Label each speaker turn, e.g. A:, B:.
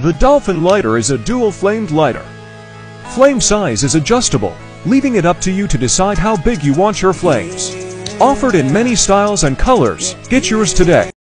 A: The Dolphin lighter is a dual-flamed lighter. Flame size is adjustable, leaving it up to you to decide how big you want your flames. Offered in many styles and colors, get yours today.